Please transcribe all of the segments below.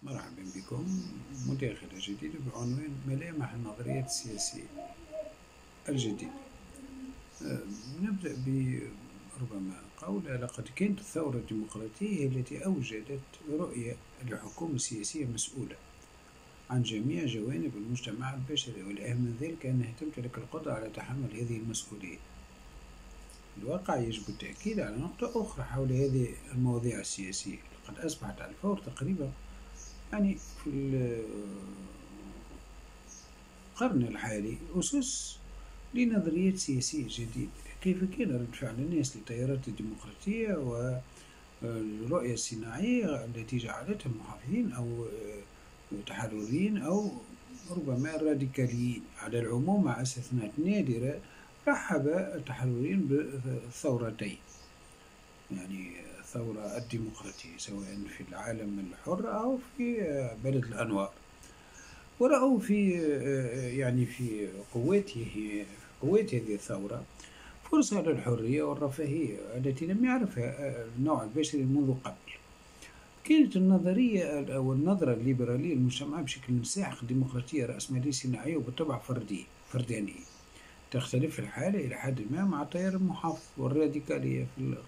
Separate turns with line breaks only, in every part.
مرحبا بكم. مداخلة جديدة بعنوان ملامح النظريات السياسية الجديدة. نبدأ بربما قول لقد كانت الثورة الديمقراطية هي التي أوجدت رؤية لحكومة سياسية مسؤولة عن جميع جوانب المجتمع البشري، والأهم من ذلك أنها تمتلك القدرة على تحمل هذه المسؤولية. الواقع يجب التأكيد على نقطة أخرى حول هذه المواضيع السياسية. لقد أصبحت على الفور تقريبا في القرن الحالي أسس لنظريات سياسية جديدة. كيف كان رد فعل الناس للتيارات الديمقراطية والرؤية الصناعية التي جعلتهم محافظين أو تحرريين أو ربما راديكاليين. على العموم مع استثناءات نادرة رحب التحرريين بالثورتين، يعني الثورة الديمقراطية سواء في العالم الحر أو في بلد الأنوار، ورأوا في قوات هذه الثورة فرصة للحرية والرفاهية التي لم يعرفها النوع البشري منذ قبل. كانت النظرية أو النظرة الليبرالية للمجتمع بشكل مساحق ديمقراطية رأسمالية صناعية وبالطبع فردانية، تختلف الحالة إلى حد ما مع التيار المحافظ والراديكالية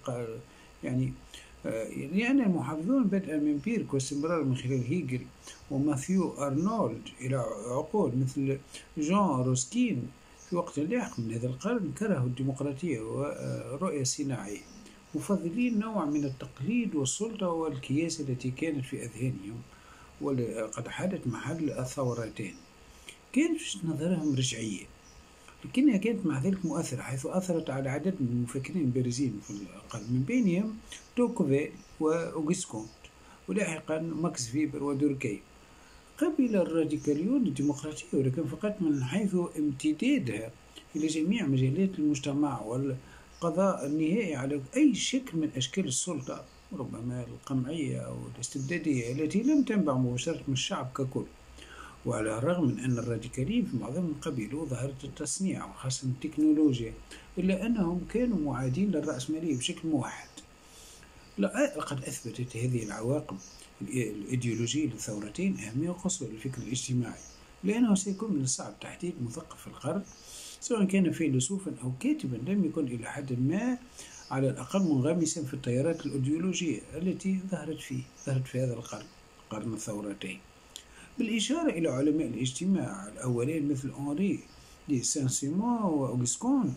لأن المحافظون بدءا من بيرك واستمرار من خلال هيجل وماثيو أرنولد إلى عقول مثل جان روسكين في وقت لاحق من هذا القرن كرهوا الديمقراطية والرؤية الصناعية، مفضلين نوع من التقليد والسلطة والكياسة التي كانت في أذهانهم وقد حدت محل الثورتين. كانت نظرهم رجعية، لكنها كانت مع ذلك مؤثرة، حيث أثرت على عدد من المفكرين البارزين في القرن، من بينهم توكوفيل وأوغست كونت ولاحقا ماكس فيبر ودوركايم. قبل الراديكاليون الديمقراطية، ولكن فقط من حيث امتدادها إلى جميع مجالات المجتمع والقضاء النهائي على أي شكل من أشكال السلطة، ربما القمعية أو الاستبدادية التي لم تنبع مباشرة من الشعب ككل. وعلى الرغم من أن الراديكاليين في معظمهم قبلوا ظاهرة التصنيع وخاصة التكنولوجيا، إلا أنهم كانوا معادين للرأسمالية بشكل موحد. لقد أثبتت هذه العواقب الإيديولوجية للثورتين أهمية قصوى للفكر الاجتماعي، لأنه سيكون من الصعب تحديد مثقف القرن سواء كان فيلسوفا أو كاتبا لم يكن إلى حد ما على الأقل منغمسا في التيارات الإيديولوجية التي ظهرت في هذا قرن الثورتين. بالإشارة إلى علماء الاجتماع الأولين مثل أنري دي سان سيمون وأوغست كونت،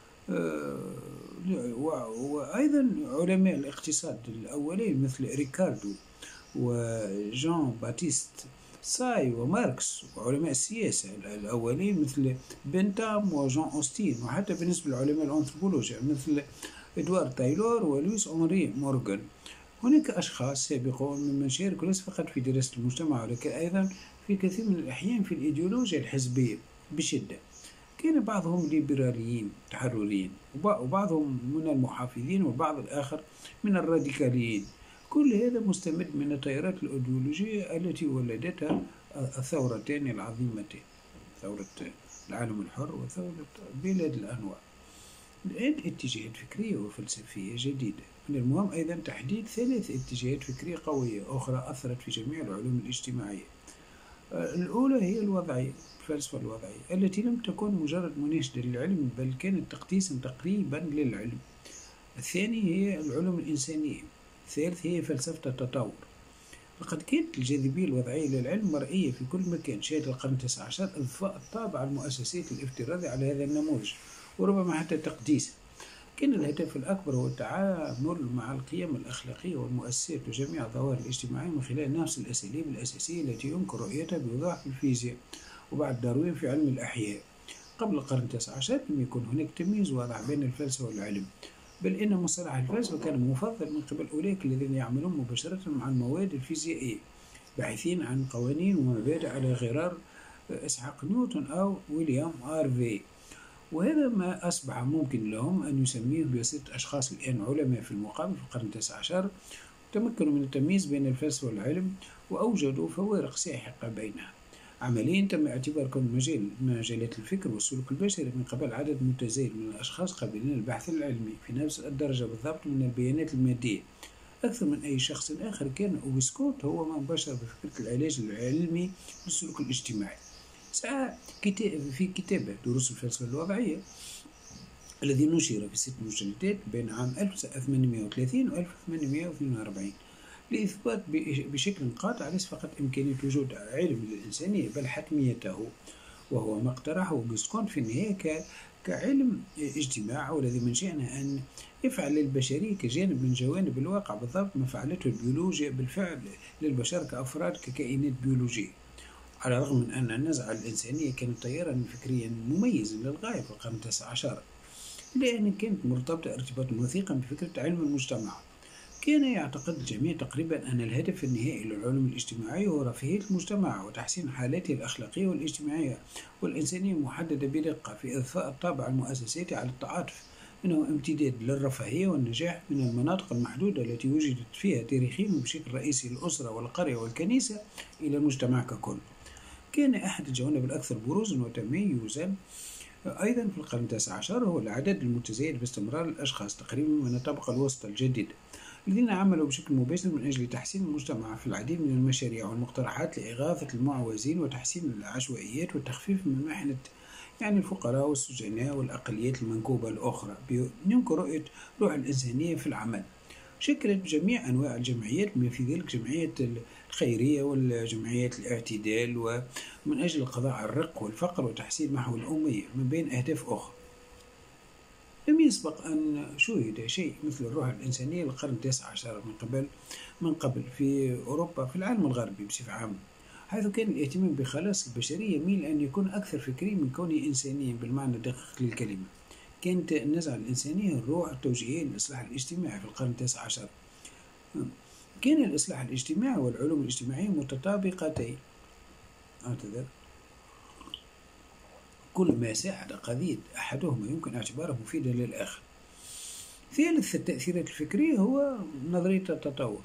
وأيضا علماء الاقتصاد الأولين مثل ريكاردو وجان باتيست ساي وماركس، وعلماء السياسة الأولين مثل بنتام وجان أوستين، وحتى بالنسبة لعلماء الأنثروبولوجيا مثل إدوارد تايلور ولويس أنري مورغان. هناك أشخاص سابقون ممن شاركوا ليس فقط في دراسة المجتمع ولكن أيضا في كثير من الأحيان في الإيديولوجيا الحزبية بشدة. كان بعضهم ليبراليين تحرريين وبعضهم من المحافظين وبعض الآخر من الراديكاليين. كل هذا مستمد من التيارات الأيديولوجية التي ولدتها الثورتين العظيمتين، ثورة العالم الحر وثورة بلاد الأنوار. الآن اتجاهات فكرية وفلسفية جديدة. من المهم أيضا تحديد 3 اتجاهات فكرية قوية أخرى أثرت في جميع العلوم الاجتماعية. الأولى هي الوضعية، الفلسفة الوضعية التي لم تكن مجرد مناشدة للعلم بل كانت تقديسا تقريبا للعلم. الثانية هي العلوم الإنسانية. الثالث هي فلسفة التطور. لقد كانت الجاذبية الوضعية للعلم مرئية في كل مكان. شهد القرن 19 إضفاء الطابع المؤسساتي الافتراضي على هذا النموذج وربما حتى تقديسه. كان الهدف الأكبر هو التعامل مع القيم الأخلاقية والمؤسسات وجميع الظواهر الاجتماعية من خلال نفس الأساليب الأساسية التي يمكن رؤيتها بوضوح في الفيزياء وبعد داروين في علم الأحياء. قبل القرن 19 لم يكن هناك تمييز واضح بين الفلسفة والعلم، بل إن مصطلح الفلسفة كان مفضل من قبل أولئك الذين يعملون مباشرة مع المواد الفيزيائية باحثين عن قوانين ومبادئ على غرار إسحاق نيوتن أو ويليام هارفي. وهذا ما أصبح ممكن لهم أن يسميه بواسطة أشخاص الآن علماء في المقابل في القرن 19 تمكنوا من التمييز بين الفلسفة والعلم وأوجدوا فوارق ساحقة بينها. عمليا تم اعتبار كل مجالات الفكر والسلوك البشري من قبل عدد متزايد من الأشخاص قابلين للبحث العلمي في نفس الدرجة بالضبط من البيانات المادية أكثر من أي شخص آخر كان أوغسكوت هو من بشر بفكرة العلاج العلمي للسلوك الاجتماعي. سعى في كتابه دروس الفلسفة الوضعية الذي نشر في 6 مجلدات بين عام 1830 و 1842 لإثبات بشكل قاطع ليس فقط إمكانية وجود علم للإنسانية بل حتميته، وهو ما اقترحه أوغسكونت في النهاية كعلم اجتماع، والذي من شأنه أن يفعل للبشرية كجانب من جوانب الواقع بالضبط ما فعلته البيولوجيا بالفعل للبشر كأفراد ككائنات بيولوجية. على الرغم من أن النزعة الإنسانية كانت تيارا فكريا مميزا للغاية في القرن 19، إلا أن كانت مرتبطة ارتباطا وثيقا بفكرة علم المجتمع. كان يعتقد الجميع تقريبا أن الهدف النهائي للعلوم الاجتماعية هو رفاهية المجتمع وتحسين حالاته الأخلاقية والاجتماعية والإنسانية، محددة بدقة في إضفاء الطابع المؤسساتي على التعاطف، إنه امتداد للرفاهية والنجاح من المناطق المحدودة التي وجدت فيها تاريخيا بشكل رئيسي الأسرة والقرية والكنيسة إلى المجتمع ككل. كان أحد الجوانب الأكثر بروزا وتميزا أيضا في القرن 19 هو العدد المتزايد باستمرار الأشخاص تقريبا من الطبقة الوسطى الجديدة الذين عملوا بشكل مباشر من أجل تحسين المجتمع في العديد من المشاريع والمقترحات لإغاثة المعوزين وتحسين العشوائيات والتخفيف من محنة الفقراء والسجناء والأقليات المنكوبة الأخرى، يمكن رؤية روح الإنسانية في العمل. شكلت جميع أنواع الجمعيات بما في ذلك جمعية الخيرية والجمعيات الاعتدال ومن أجل القضاء على الرق والفقر وتحسين محو الأمية من بين أهداف أخرى. لم يسبق أن شوهد شيء مثل الروح الإنسانية للقرن 19 من قبل في أوروبا في العالم الغربي بصفة عامة، حيث كان الاهتمام بخلاص البشرية يميل أن يكون أكثر فكري من كونه إنسانيا بالمعنى الدقيق للكلمة. كانت النزعة الإنسانية الروح التوجيهية للإصلاح الاجتماعي في القرن 19. كان الإصلاح الاجتماعي والعلوم الاجتماعية متطابقتين، كل ما ساعد قضية أحدهما يمكن اعتباره مفيدا للآخر. ثالث التأثيرات الفكرية هو نظرية التطور،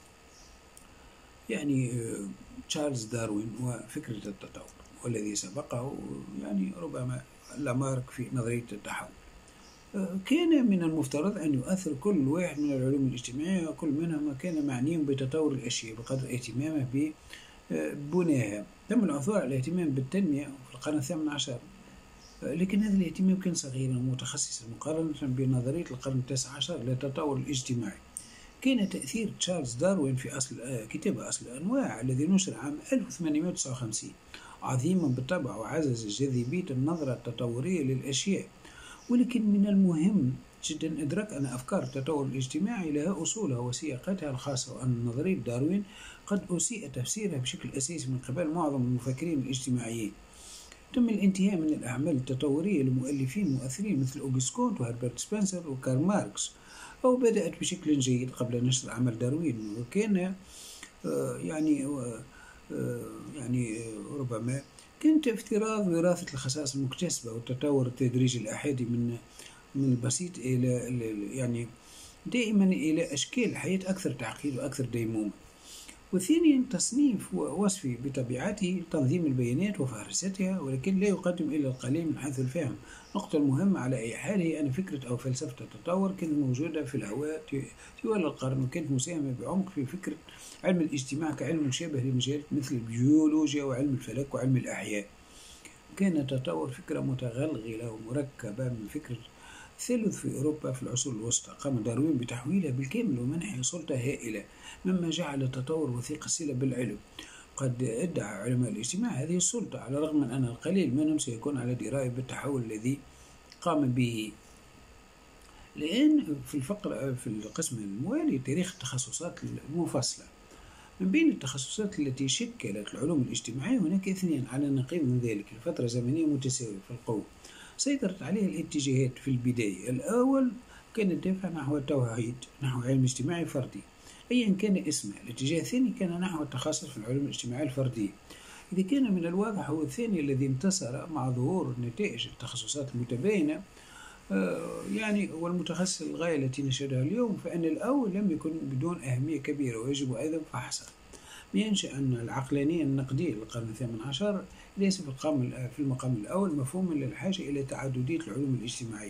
تشارلز داروين وفكرة التطور، والذي سبقه ربما لامارك في نظرية التحول. كان من المفترض أن يؤثر كل واحد من العلوم الاجتماعية وكل منهما كان معنيا بتطور الأشياء بقدر اهتمامه ببناها. تم العثور على الاهتمام بالتنمية في القرن 18، لكن هذا الاهتمام كان صغيرا ومتخصصا مقارنة بنظرية القرن 19 للتطور الاجتماعي. كان تأثير تشارلز داروين في كتاب أصل الأنواع الذي نشر عام 1859 عظيما بالطبع، وعزز جاذبية النظرة التطورية للأشياء. ولكن من المهم جدا إدراك أن أفكار التطور الاجتماعي لها أصولها وسياقاتها الخاصة، وأن نظرية داروين قد أسيء تفسيرها بشكل أساسي من قبل معظم المفكرين الاجتماعيين. تم الانتهاء من الأعمال التطورية لمؤلفين مؤثرين مثل أوغسكونت وهربرت سبنسر وكارل ماركس، أو بدأت بشكل جيد قبل نشر عمل داروين، وكان ربما كانت افتراض وراثة الخصائص المكتسبة والتطور التدريجي الأحادي من البسيط إلى دائما إلى أشكال حياة أكثر تعقيد وأكثر ديمومة. وثانيا تصنيف وصفي بطبيعته تنظيم البيانات وفهرستها، ولكن لا يقدم إلا القليل من حيث الفهم. نقطة مهمة على أي حال هي أن فكرة أو فلسفة التطور كانت موجودة في الهواء طوال القرن، وكانت مساهمة بعمق في فكرة علم الاجتماع كعلم مشابه لمجالات مثل البيولوجيا وعلم الفلك وعلم الأحياء. كان التطور فكرة متغلغلة ومركبة من فكرة الثالث في أوروبا في العصور الوسطى. قام داروين بتحويلها بالكامل ومنحها سلطة هائلة، مما جعل التطور وثيق الصلة بالعلم. قد ادعى علماء الاجتماع هذه السلطة على الرغم من أن القليل منهم سيكون على دراية بالتحول الذي قام به. الآن في القسم الموالي تاريخ التخصصات المفصلة. من بين التخصصات التي شكلت العلوم الاجتماعية هناك اثنين على النقيض من ذلك لفترة زمنية متساوية في القوة سيطرت عليه الاتجاهات في البداية. الأول كان الدافع نحو التوحيد، نحو علم اجتماعي فردي أيا كان اسمه. الاتجاه الثاني كان نحو التخصص في العلوم الاجتماعية الفردية. إذا كان من الواضح هو الثاني الذي انتصر مع ظهور نتائج التخصصات المتباينة والمتخصص للغاية التي نشهدها اليوم، فإن الأول لم يكن بدون أهمية كبيرة ويجب أيضا فحصه. ينشأ أن العقلانية النقدية للقرن 18 ليس في المقام الأول مفهوما للحاجة إلى تعددية العلوم الاجتماعية،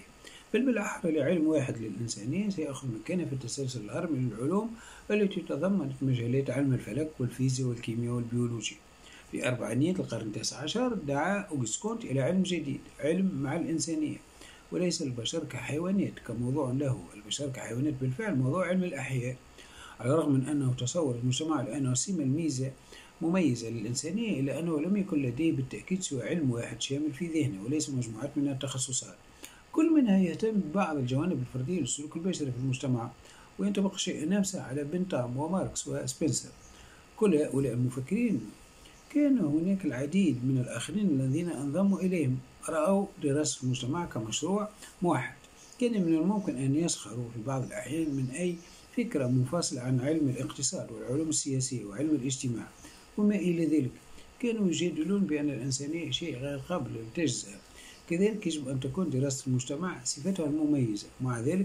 بل بالأحرى لعلم واحد للإنسانية سيأخذ مكانه في التسلسل الهرمي للعلوم التي تضمنت مجالات علم الفلك والفيزياء والكيمياء والبيولوجيا. في أربعينيات القرن التاسع عشر دعا أوغست كونت إلى علم جديد، علم مع الإنسانية وليس البشر كحيوانات كموضوع له. البشر كحيوانات بالفعل موضوع علم الأحياء، على الرغم من أنه تصور المجتمع لأنه سمة الميزة مميزة للإنسانية، إلا أنه لم يكن لديه بالتأكيد سوى علم واحد شامل في ذهنه وليس مجموعات من التخصصات، كل منها يهتم ببعض الجوانب الفردية للسلوك البشري في المجتمع. وينطبق شيء نفس على بنتام وماركس وسبنسر. كل هؤلاء المفكرين كان هناك العديد من الآخرين الذين انضموا إليهم رأوا دراسة المجتمع كمشروع موحد. كان من الممكن أن يسخروا في بعض الأحيان من أي فكرة منفصلة عن علم الاقتصاد والعلوم السياسية وعلم الاجتماع وما إلى ذلك. كانوا يجادلون بأن الإنسانية شيء غير قابل للتجزئة، كذلك يجب أن تكون دراسة المجتمع صفتها المميزة. مع ذلك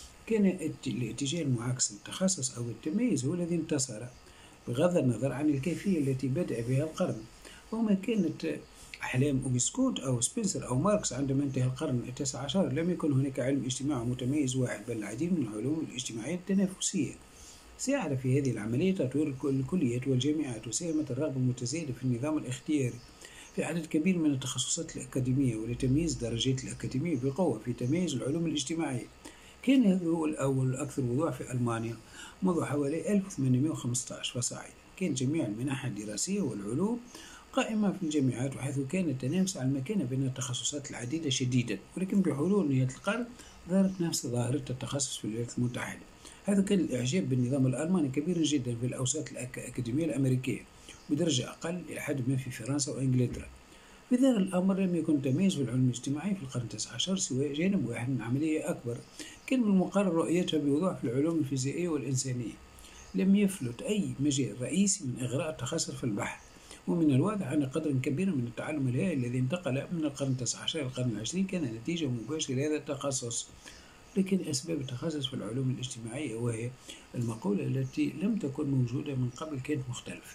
كان الاتجاه المعاكس للتخصص أو التميز هو الذي انتصر، بغض النظر عن الكيفية التي بدأ بها القرن. وما كانت أحلام أوغست كونت أو سبنسر أو ماركس عندما انتهى القرن التاسع عشر، لم يكن هناك علم اجتماعي متميز واحد، بل العديد من العلوم الاجتماعية التنافسية. ساعد في هذه العملية تطوير الكليات والجامعات، وساهمت الرغبة المتزايدة في النظام الاختياري في عدد كبير من التخصصات الأكاديمية ولتمييز درجات الأكاديمية بقوة في تمييز العلوم الاجتماعية. كان هذا هو الأول والأكثر وضوح في ألمانيا منذ حوالي 1815 فصاعدا. كان جميع المنح الدراسية والعلوم قائمة في الجامعات، وحيث كان التنافس على المكانة بين التخصصات العديدة شديدا. ولكن بحلول نهاية القرن ظهرت نفس ظاهرة التخصص في الولايات المتحدة، حيث كان الإعجاب بالنظام الألماني كبيرا جدا في الأوساط الأكاديمية الأمريكية، بدرجة أقل إلى حد ما في فرنسا وإنجلترا. في ظاهر الأمر لم يكن تمييز في العلوم الاجتماعي في القرن التاسع عشر سوى جانب واحد من عملية أكبر كان من المقرر رؤيتها بوضوح في العلوم الفيزيائية والإنسانية. لم يفلت أي مجال رئيسي من إغراء التخصص في البحث، ومن الواضح أن قدرا كبيرا من التعلم الهائل الذي انتقل من القرن التاسع عشر إلى القرن العشرين كان نتيجة مباشرة لهذا التخصص. لكن أسباب التخصص في العلوم الاجتماعية، وهي المقولة التي لم تكن موجودة من قبل، كانت مختلفة.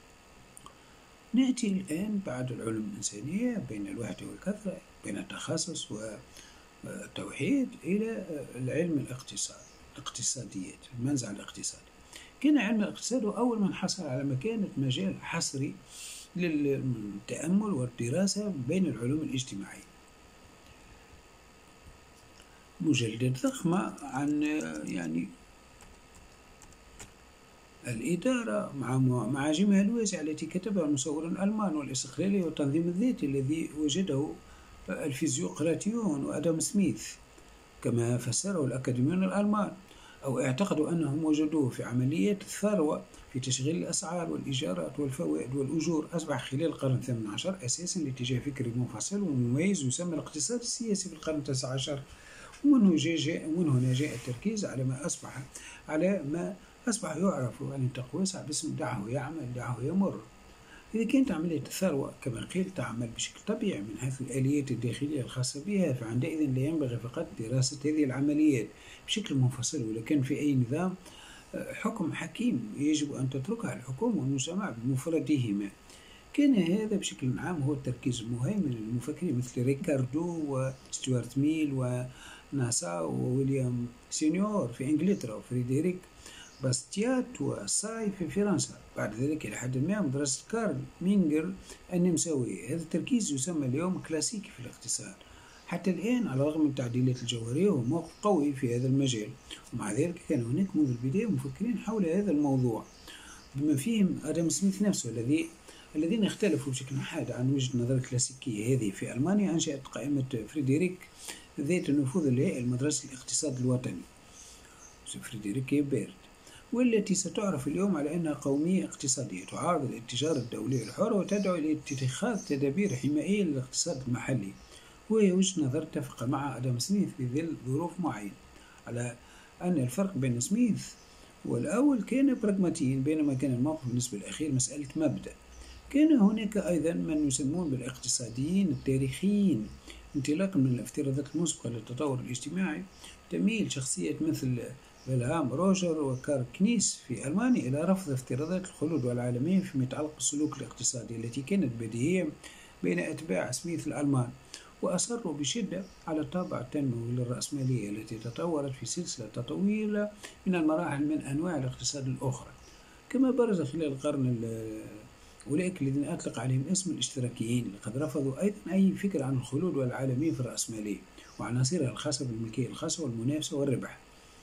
نأتي الآن بعد العلوم الإنسانية بين الوحدة والكثرة، بين التخصص والتوحيد، إلى العلم الاقتصاديات، المنزع الاقتصادي. كان علم الاقتصاد هو أول من حصل على مكانة مجال حصري للتأمل والدراسة بين العلوم الاجتماعية. مجلدات ضخمة عن الإدارة مع معاجمها الواسعة التي كتبها المصور الألمان، والاستقلالية والتنظيم الذاتي الذي وجده الفيزيقراطيون وآدم سميث كما فسره الأكاديميون الألمان، أو اعتقدوا أنهم وجدوه في عمليات الثروة في تشغيل الأسعار والإيجارات والفوائد والأجور. أصبح خلال القرن الثامن عشر أساسا لاتجاه فكري منفصل ومميز يسمى الاقتصاد السياسي في القرن التاسع عشر، ومن هنا جاء التركيز على ما أصبح يعرف عن التقويس باسم دعه يعمل دعه يمر. إذا كانت عملية الثروة كما قيل تعمل بشكل طبيعي من حيث الآليات الداخلية الخاصة بها، فعندئذ لا ينبغي فقط دراسة هذه العمليات بشكل منفصل، ولكن في أي نظام حكم حكيم يجب أن تتركها الحكومة والمجتمع بمفردهما. كان هذا بشكل عام هو التركيز المهيمن للمفكرين مثل ريكاردو وستوارت ميل وناسا وويليام سينيور في إنجلترا وفريدريك باستيات وساي في فرنسا. بعد ذلك إلى حد ما مدرسة كارل مينجر النمساوية. هذا التركيز يسمى اليوم كلاسيكي في الاقتصاد. حتى الآن على الرغم من التعديلات الجوهرية هو موقف قوي في هذا المجال، ومع ذلك كان هناك منذ البداية مفكرين حول هذا الموضوع، بما فيهم آدم سميث نفسه الذين اختلفوا بشكل حاد عن وجهة النظر الكلاسيكية هذه. في ألمانيا أنشأت قائمة فريدريك ذات النفوذ الهائل مدرسة الاقتصاد الوطني فريدريك بيرت، والتي ستعرف اليوم على أنها قومية اقتصادية تعارض التجارة الدولية الحرة وتدعو إلى اتخاذ تدابير حمائية للاقتصاد المحلي. وهي وجهة نظر اتفق مع آدم سميث في ظل ظروف معينة، على أن الفرق بين سميث والأول كان براغماتيا، بينما كان الموقف بالنسبة للأخير مسألة مبدأ. كان هناك أيضا من يسمون بالاقتصاديين التاريخيين، انطلاقا من الافتراضات المسبقة للتطور الاجتماعي تميل شخصية مثل فيلهام روجر وكارل كنيس في ألمانيا إلى رفض افتراضات الخلود والعالمية فيما يتعلق بالسلوك الاقتصادي التي كانت بديهية بين أتباع سميث الألمان. وأصروا بشدة على الطابع التنموي للرأسمالية التي تطورت في سلسلة طويلة من المراحل من أنواع الاقتصاد الأخرى، كما برز خلال القرن أولئك الذين أطلق عليهم اسم الاشتراكيين، لقد رفضوا أيضا أي فكرة عن الخلود والعالمية في الرأسمالية وعناصرها الخاصة بالملكية الخاصة والمنافسة والربح.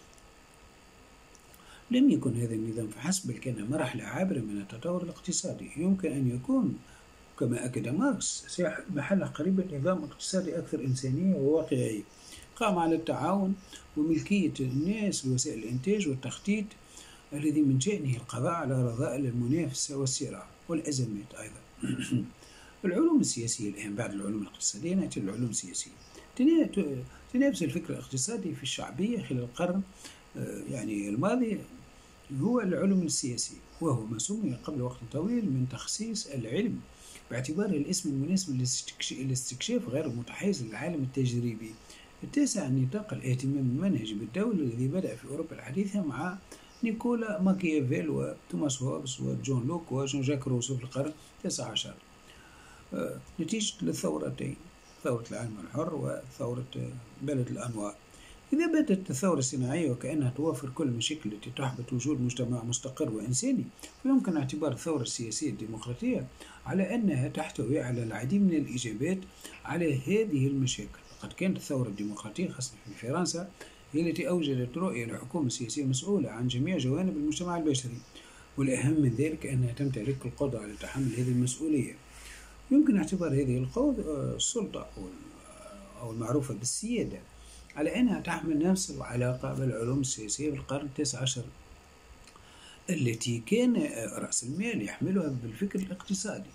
لم يكن هذا النظام فحسب، بل كان مرحلة عابرة من التطور الاقتصادي يمكن أن يكون، كما أكد ماركس، سيحل محله قريبا نظام اقتصادي أكثر إنسانية وواقعية قام على التعاون وملكية الناس لوسائل الإنتاج والتخطيط، الذي من شأنه القضاء على رذائل المنافسة والصراع والأزمات أيضا. العلوم السياسية الآن بعد العلوم الاقتصادية نأتي للعلوم السياسية. تنافس الفكر الاقتصادي في الشعبية خلال القرن الماضي هو العلوم السياسية، وهو ما سمي قبل وقت طويل من تخصيص العلم باعتباره الاسم المناسب للاستكشاف غير المتحيز للعالم التجريبي. اتسع نطاق الاهتمام المنهجي بالدولة الذي بدأ في أوروبا الحديثة مع نيكولا ماكيافيل وتوماس هوبز وجون لوك وجون جاك روسو في القرن 19 نتيجة للثورتين، ثورة العالم الحر وثورة بلد الأنوار. إذا بدأت الثورة الصناعية وكأنها توفر كل المشاكل التي تحبط وجود مجتمع مستقر وإنساني، فيمكن اعتبار الثورة السياسية الديمقراطية على أنها تحتوي على العديد من الإجابات على هذه المشاكل. قد كانت الثورة الديمقراطية خاصة في فرنسا هي التي أوجدت رؤية لحكومة سياسية مسؤولة عن جميع جوانب المجتمع البشري، والأهم من ذلك أنها تمتلك القدرة على تحمل هذه المسؤولية. يمكن اعتبار هذه السلطة أو المعروفة بالسيادة على أنها تحمل نفس العلاقة بالعلوم السياسية في القرن 19 التي كان رأس المال يحملها بالفكر الاقتصادي.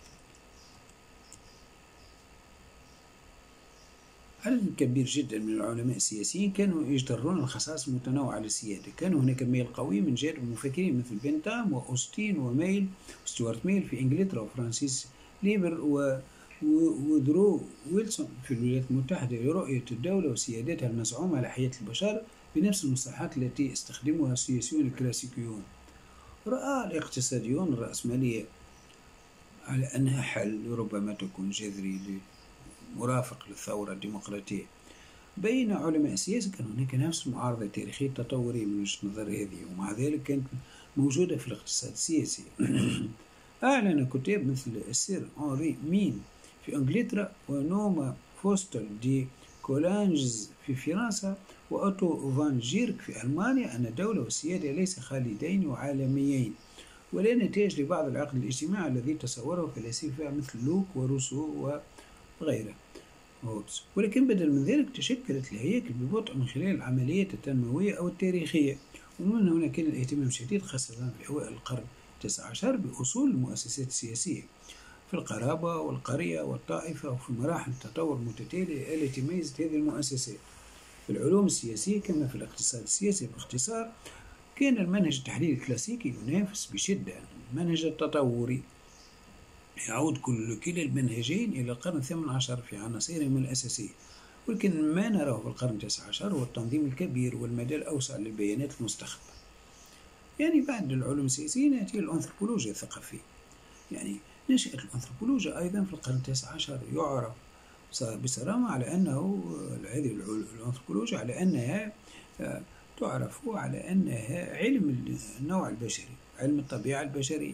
عدد كبير جدا من العلماء السياسيين كانوا يجترون الخصائص المتنوعة للسيادة. كان هناك ميل قوي من جانب المفكرين مثل بنتام وأوستين وميل وستوارت ميل في إنجلترا وفرانسيس ليبر ودرو ويلسون في الولايات المتحدة لرؤية الدولة وسيادتها المزعومة على حياة البشر بنفس المصطلحات التي استخدمها السياسيون الكلاسيكيون. رأى الاقتصاديون الرأسمالية على أنها حل ربما تكون جذري مرافق للثورة الديمقراطية. بين علماء السياسة كان هناك نفس المعارضة التاريخية التطورية من وجهة نظر هذه، ومع ذلك كانت موجودة في الاقتصاد السياسي. أعلن كتاب مثل السير أنري مين في إنجلترا ونوما فوستر دي كولانجز في فرنسا وأوتو فان جيرك في ألمانيا أن الدولة والسيادة ليس خالدين وعالميين ولا نتاج لبعض العقد الاجتماعي الذي تصوره فلاسفة مثل لوك وروسو وغيره، ولكن بدل من ذلك تشكلت الهياكل ببطء من خلال العمليات التنموية أو التاريخية. ومن هنا كان الاهتمام شديد خاصة في أوائل القرن 19 بأصول المؤسسات السياسية في القرابة والقرية والطائفة وفي مراحل التطور المتتالية التي ميزت هذه المؤسسات. في العلوم السياسية كما في الاقتصاد السياسي باختصار، كان المنهج التحليلي الكلاسيكي ينافس بشدة المنهج التطوري. يعود كلا المنهجين إلى القرن 18 في عناصرهم الأساسية، ولكن ما نراه في القرن 19 هو التنظيم الكبير والمدى الأوسع للبيانات المستخدمة. بعد العلوم السياسية نأتي الأنثروبولوجيا الثقافية. نشأت الأنثروبولوجيا أيضا في القرن 19. يعرف بصرامة على أنه هذه الأنثروبولوجيا على أنها تعرف على أنها علم النوع البشري، علم الطبيعة البشرية،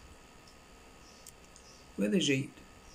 وهذا جيد.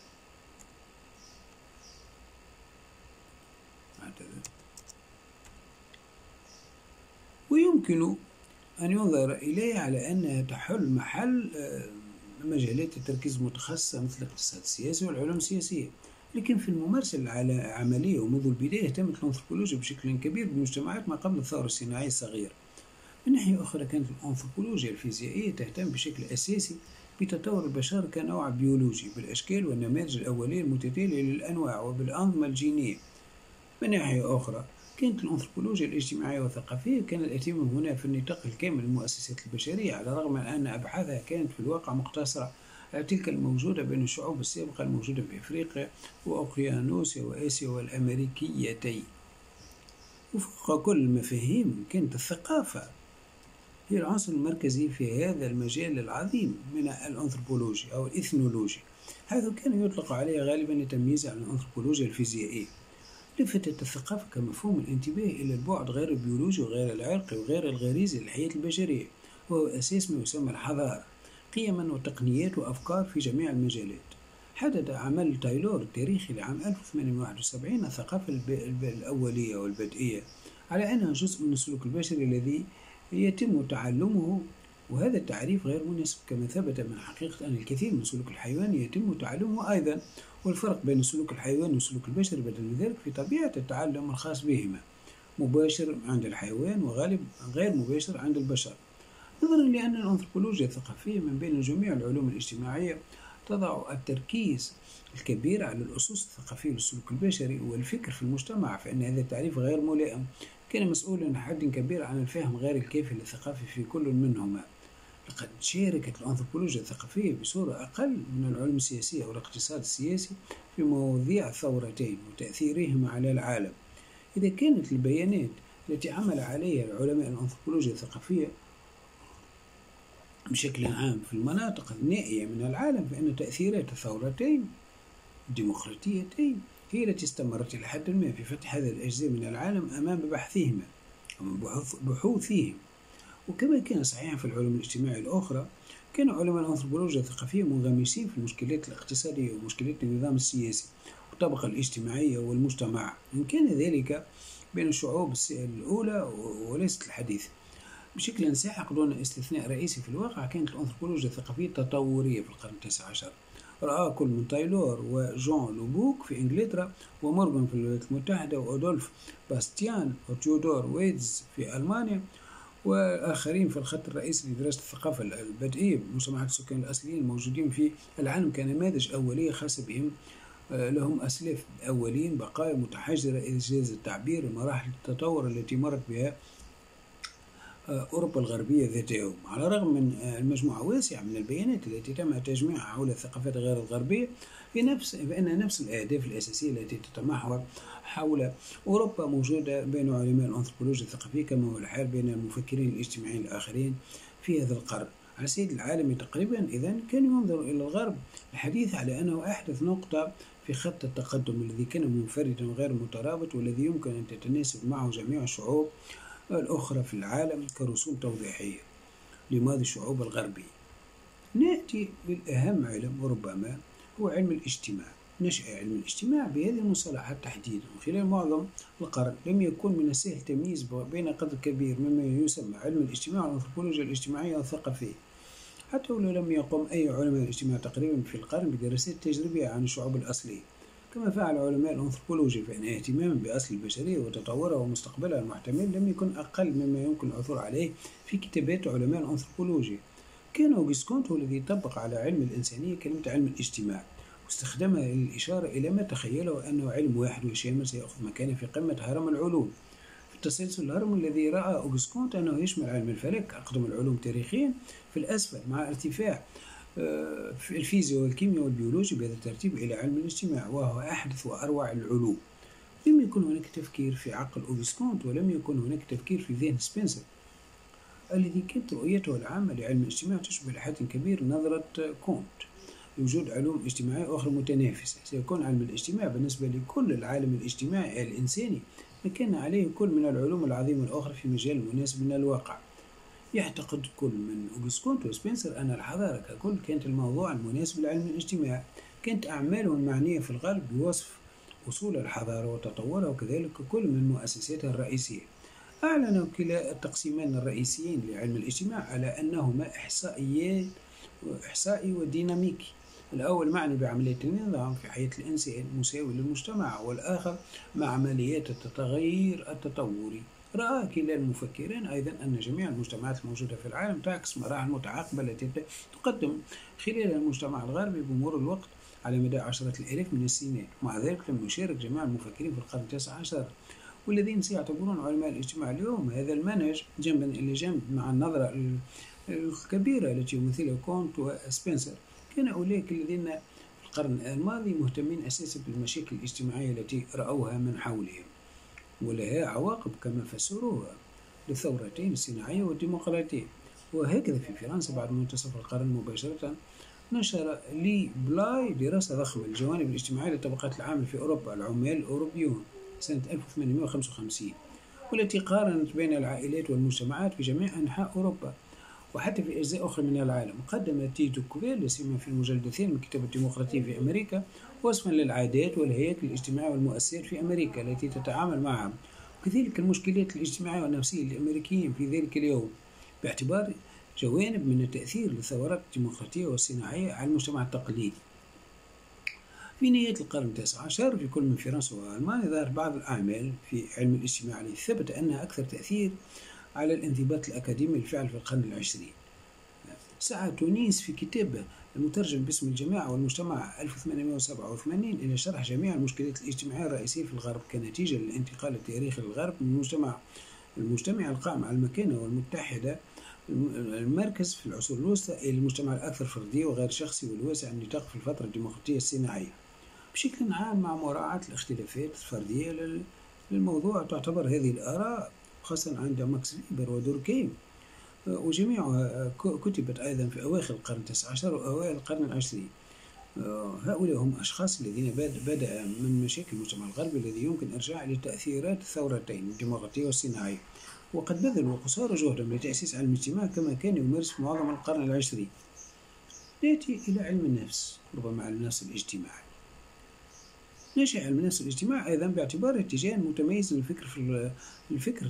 ويمكن أن ينظر إليها على أنها تحل محل مجالات التركيز المتخصصة مثل الاقتصاد السياسي والعلوم السياسية، لكن في الممارسة العملية ومنذ البداية اهتمت الأنثروبولوجيا بشكل كبير بمجتمعات ما قبل الثورة الصناعية الصغيرة. من ناحية أخرى كانت الأنثروبولوجيا الفيزيائية تهتم بشكل أساسي بتطور البشر كنوع بيولوجي بالأشكال والنماذج الأولية المتتالية للأنواع وبالأنظمة الجينية. من ناحية أخرى كانت الأنثروبولوجيا الاجتماعية والثقافية كان الاهتمام هنا في النطاق الكامل للمؤسسات البشرية، على الرغم من أن أبحاثها كانت في الواقع مقتصرة على تلك الموجودة بين الشعوب السابقة الموجودة في أفريقيا وأوقيانوسيا وآسيا والأمريكيتين. وفوق كل المفاهيم كانت الثقافة هي العنصر المركزي في هذا المجال العظيم من الأنثروبولوجي أو الإثنولوجي، حيث كان يطلق عليه غالبا لتمييزه عن الأنثروبولوجيا الفيزيائية. لفتت الثقافة كمفهوم الانتباه إلى البعد غير البيولوجي وغير العرقي وغير الغريزي للحياة البشرية، وهو أساس ما يسمى الحضارة، قيما وتقنيات وأفكار في جميع المجالات. حدد عمل تايلور التاريخي لعام 1871 الثقافة الأولية والبدئية على أنها جزء من السلوك البشري الذي يتم تعلمه، وهذا التعريف غير مناسب كما ثبت من حقيقة أن الكثير من سلوك الحيوان يتم تعلمه أيضا، والفرق بين سلوك الحيوان وسلوك البشر بدل من ذلك في طبيعة التعلم الخاص بهما، مباشر عند الحيوان وغالب غير مباشر عند البشر. نظرا لأن الأنثروبولوجيا الثقافية من بين جميع العلوم الاجتماعية تضع التركيز الكبير على الأسس الثقافية للسلوك البشري والفكر في المجتمع، فإن هذا التعريف غير ملائم، كان مسؤولا حد كبير عن الفهم غير الكافي للثقافة في كل منهما. لقد شاركت الأنثروبولوجيا الثقافية بصورة أقل من العلوم السياسية والاقتصاد السياسي في مواضيع الثورتين وتأثيرهما على العالم. إذا كانت البيانات التي عمل عليها العلماء الأنثروبولوجيا الثقافية بشكل عام في المناطق النائية من العالم، فإن تأثيرات الثورتين الديمقراطيتين هي التي استمرت إلى حد ما في فتح هذه الأجزاء من العالم أمام بحثهما بحوثهم. وكما كان صحيحا في العلوم الاجتماعية الأخرى، كان علماء الأنثروبولوجيا الثقافية منغمسين في المشكلات الاقتصادية ومشكلات النظام السياسي والطبقة الاجتماعية والمجتمع، إن كان ذلك بين الشعوب الأولى وليست الحديثة. بشكل ساحق دون استثناء رئيسي في الواقع، كانت الأنثروبولوجيا الثقافية تطورية في القرن التاسع عشر. رأى كل من تايلور وجون لوبوك في إنجلترا ومورغان في الولايات المتحدة وأدولف باستيان وتيودور ويدز في ألمانيا وآخرين في الخط الرئيسي لدراسة الثقافة البدئية بمجتمعات السكان الأصليين الموجودين في العالم كنماذج أولية خاصة بهم، لهم أسلاف أولين بقايا متحجرة إذا جاز التعبير لمراحل التطور التي مرت بها أوروبا الغربية ذات يوم. على الرغم من المجموعة واسعة من البيانات التي تم تجميعها حول الثقافات غير الغربية، فإن نفس الأهداف الأساسية التي تتمحور حول أوروبا موجودة بين علماء الأنثروبولوجيا الثقافية، كما هو الحال بين المفكرين الاجتماعيين الآخرين في هذا القرن. على الصعيد العالمي تقريبا إذن كان ينظر إلى الغرب الحديث على أنه أحدث نقطة في خط التقدم الذي كان منفردا وغير مترابط، والذي يمكن أن تتناسب معه جميع الشعوب الأخرى في العالم كرسوم توضيحية لماضي الشعوب الغربية. نأتي للأهم علم وربما هو علم الاجتماع. نشأ علم الاجتماع بهذه المصطلحات تحديدا، وخلال معظم القرن لم يكن من السهل التمييز بين قدر كبير مما يسمى علم الاجتماع والأنثروبولوجيا الاجتماعية والثقافية، حتى ولو لم يقم أي علماء الاجتماع تقريبا في القرن بدراسات تجريبية عن الشعوب الأصلية كما فعل علماء الأنثروبولوجيا، فإن اهتمامهم بأصل البشرية وتطورها ومستقبلها المحتمل لم يكن أقل مما يمكن العثور عليه في كتابات علماء الأنثروبولوجيا. كان أوغست كونت هو الذي طبق على علم الإنسانية كلمة علم الاجتماع، واستخدمها للإشارة إلى ما تخيله أنه علم واحد وشامل سيأخذ مكانه في قمة هرم العلوم. في التسلسل الهرم الذي رأى أوغست كونت أنه يشمل علم الفلك أقدم العلوم تاريخيا في الأسفل، مع ارتفاع في الفيزياء والكيمياء والبيولوجيا بهذا الترتيب إلى علم الاجتماع، وهو أحدث وأروع العلوم. لم يكن هناك تفكير في عقل أوغست كونت، ولم يكن هناك تفكير في ذهن سبنسر الذي كانت رؤيته العامة لعلم الاجتماع تشبه لحد كبير نظرة كونت لوجود علوم اجتماعية أخرى متنافسة. سيكون علم الاجتماع بالنسبة لكل العالم الاجتماعي الإنساني ما كان عليه كل من العلوم العظيمة الأخرى في مجال مناسب من الواقع. يعتقد كل من أوغست كونت وسبنسر أن الحضارة ككل كانت الموضوع المناسب لعلم الاجتماع. كانت أعمالهم المعنية في الغرب بوصف أصول الحضارة وتطورها، وكذلك كل من مؤسساتها الرئيسية. أعلن كلا التقسيمان الرئيسيين لعلم الاجتماع على أنهما إحصائي وديناميكي. الأول معني بعملية النظام في حياة الإنسان مساوي للمجتمع، والآخر مع عمليات التغيير التطوري. رأى كلا المفكرين أيضا أن جميع المجتمعات الموجودة في العالم تعكس مراحل متعاقبة التي تقدم خلال المجتمع الغربي بمرور الوقت على مدى عشرات الآلاف من السنين. مع ذلك لم يشارك جميع المفكرين في القرن التاسع عشر والذين سيعتبرون علماء الاجتماع اليوم هذا المنهج جنبا إلى جنب مع النظرة الكبيرة التي يمثلها كونت وسبنسر. كان أولئك الذين في القرن الماضي مهتمين أساسا بالمشاكل الاجتماعية التي رأوها من حولهم، ولها عواقب كما فسروها للثورتين الصناعية والديمقراطية. وهكذا في فرنسا بعد منتصف القرن مباشرة نشر لي بلاي دراسة ضخمة للجوانب الاجتماعية للطبقات العاملة في أوروبا، العمال الأوروبيون، سنة 1855، والتي قارنت بين العائلات والمجتمعات في جميع أنحاء أوروبا وحتى في أجزاء أخرى من العالم. قدم تيتو كوفيل سيما في المجلد الثاني من كتاب الديمقراطية في أمريكا وصفا للعادات والهياكل الاجتماعية والمؤسسات في أمريكا التي تتعامل معها، وكذلك المشكلات الاجتماعية والنفسية للأمريكيين في ذلك اليوم، باعتبار جوانب من التأثير للثورات الديمقراطية والصناعية على المجتمع التقليدي. في نهاية القرن التاسع عشر في كل من فرنسا وألمانيا ظهر بعض الأعمال في علم الاجتماع التي ثبت أنها أكثر تأثير على الانضباط الأكاديمي للفعل في القرن العشرين. سعى تونيس في كتابه المترجم باسم الجماعة والمجتمع 1887 إلى شرح جميع المشكلات الاجتماعية الرئيسية في الغرب كنتيجة للانتقال التاريخي للغرب من المجتمع القائم على المكانة والمتحدة المركز في العصور الوسطى إلى المجتمع الأكثر فردية وغير شخصي والواسع النطاق في الفترة الديمقراطية الصناعية. بشكل عام مع مراعاة الاختلافات الفردية للموضوع، تعتبر هذه الآراء خاصة عند ماكس فيبر ودوركهيم وجميعها كتبت أيضا في أواخر القرن التاسع عشر وأوائل القرن العشرين. هؤلاء هم أشخاص الذين بدأ من مشاكل المجتمع الغربي الذي يمكن إرجاع لتأثيرات الثورتين الديمقراطية والصناعية، وقد بذلوا قصارى جهدهم لتأسيس علم الاجتماع كما كان يمارس في معظم القرن العشرين. نأتي إلى علم النفس، ربما علم النفس الاجتماعي. نشأ علم النفس الاجتماعي أيضا باعتباره اتجاه متميز للفكر في الفكر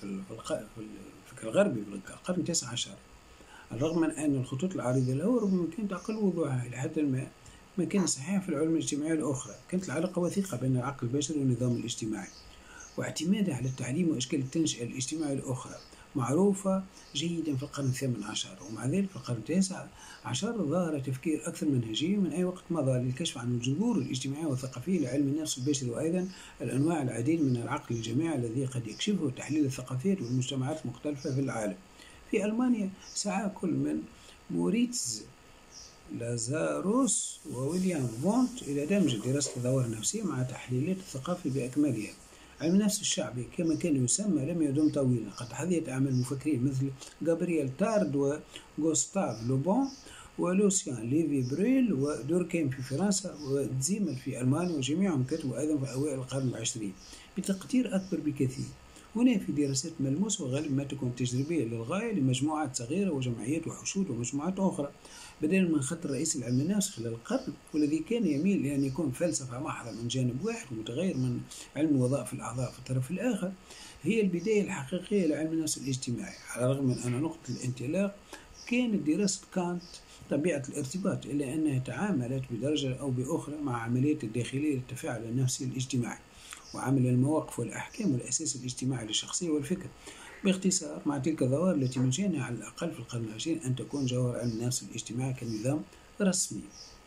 الغربي في القرن التاسع عشر، على الرغم من أن الخطوط العريضة له ربما كانت أقل وضوحا إلى حد ما كان صحيحا في العلوم الاجتماعية الأخرى. كانت العلاقة وثيقة بين العقل البشري والنظام الاجتماعي، واعتماده على التعليم وأشكال التنشئة الاجتماعية الأخرى معروفة جيدا في القرن الثامن عشر. ومع ذلك في القرن التاسع عشر ظهر تفكير أكثر منهجية من أي وقت مضى للكشف عن الجذور الاجتماعية والثقافية لعلم النفس البشري، وأيضا الأنواع العديد من العقل الجماعي الذي قد يكشفه تحليل الثقافات والمجتمعات المختلفة في العالم. في ألمانيا سعى كل من موريتز لازاروس وويليام فونت إلى دمج دراسة الظواهر النفسية مع تحليلات الثقافة بأكملها. علم النفس الشعبي كما كان يسمى لم يدم طويلا، قد حظيت أعمال مفكرين مثل جابرييل تارد وغوستاف لوبون ولوسيان ليفي بريل ودوركهيم في فرنسا وزيمل في ألمانيا، وجميعهم كتبوا أيضا في أوائل القرن العشرين بتقدير أكبر بكثير. هنا في دراسات ملموسة وغالبا ما تكون تجريبية للغاية لمجموعات صغيرة وجمعيات وحشود ومجموعات أخرى، بدلا من خط الرئيسي لعلم النفس خلال القرن والذي كان يميل لأن يكون فلسفة محضة من جانب واحد ومتغير من علم وظائف الأعضاء في الطرف الآخر. هي البداية الحقيقية لعلم النفس الاجتماعي، على الرغم من أن نقطة الانطلاق كانت دراسة كانت طبيعة الارتباط، إلا أنها تعاملت بدرجة أو بأخرى مع عمليات الداخلية للتفاعل النفسي الاجتماعي وعمل المواقف والأحكام والأساس الاجتماعي للشخصية والفكر. باختصار، مع تلك الظواهر التي من شأنها على الأقل في القرن العشرين أن تكون جوهر علم النفس الاجتماعي كنظام رسمي.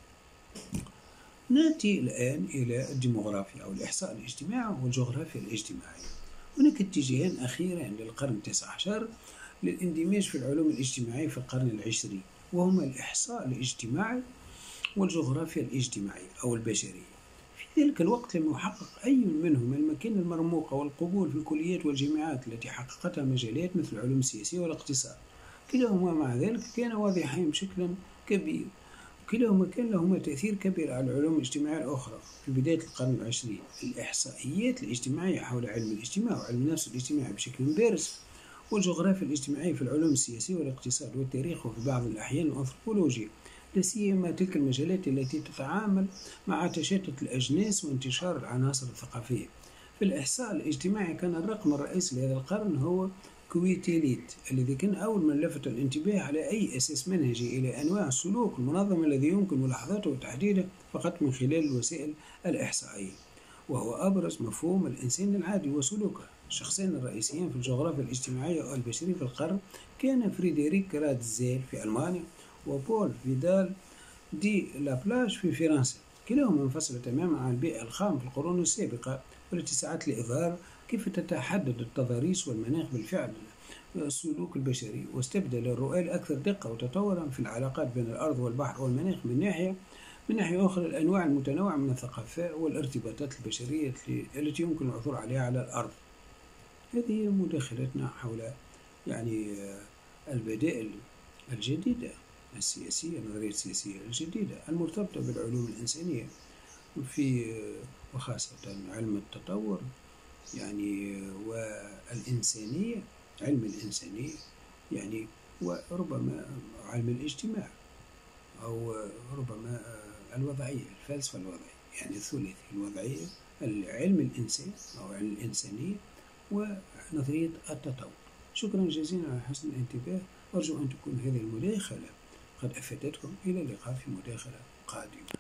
نأتي الآن إلى الديموغرافيا أو الإحصاء الاجتماعي والجغرافيا الاجتماعية. هناك اتجاهان أخيران للقرن التاسع عشر للاندماج في العلوم الاجتماعية في القرن العشرين، وهما الإحصاء الاجتماعي والجغرافيا الاجتماعية أو البشرية. في ذلك الوقت لم يحقق أي منهما المكانة المرموقة والقبول في الكليات والجامعات التي حققتها مجالات مثل العلوم السياسية والاقتصاد. كلاهما مع ذلك كان واضحين بشكل كبير، وكلاهما كان لهما تأثير كبير على العلوم الاجتماعية الأخرى في بداية القرن العشرين. الإحصائيات الاجتماعية حول علم الاجتماع وعلم النفس الاجتماعي بشكل بارز، والجغرافيا الاجتماعية في العلوم السياسية والاقتصاد والتاريخ وفي بعض الأحيان الأنثروبولوجيا، لا سيما تلك المجالات التي تتعامل مع تشتت الأجناس وانتشار العناصر الثقافية. في الإحصاء الاجتماعي كان الرقم الرئيسي لهذا القرن هو كويتيليت، الذي كان أول من لفت الانتباه على أي أساس منهجي إلى أنواع السلوك المنظم الذي يمكن ملاحظته وتحديده فقط من خلال الوسائل الإحصائية، وهو أبرز مفهوم الإنسان العادي وسلوكه. الشخصين الرئيسيين في الجغرافيا الاجتماعية والبشرية في القرن كان فريدريك راتزيل في ألمانيا وبول فيدال دي لابلاش في فرنسا، كلاهما انفصل تماما عن البيئة الخام في القرون السابقة والتي سعت لإظهار كيف تتحدد التضاريس والمناخ بالفعل السلوك البشري، واستبدل الرؤية الأكثر دقة وتطورا في العلاقات بين الأرض والبحر والمناخ من ناحية أخرى الأنواع المتنوعة من الثقافات والارتباطات البشرية التي يمكن العثور عليها على الأرض. هذه مداخلتنا حول البدائل الجديدة السياسية، النظرية السياسية الجديدة المرتبطة بالعلوم الإنسانية وخاصة علم التطور يعني والإنسانية، علم الإنسانية يعني، وربما علم الاجتماع، أو ربما الوضعية، الفلسفة الوضعية، يعني الثلاثي الوضعية، علم الإنسان أو علم الإنسانية، ونظرية التطور. شكرا جزيلا على حسن الانتباه، أرجو أن تكون هذه المداخلة قد أفادتكم. إلى اللقاء في مداخلة قادمة.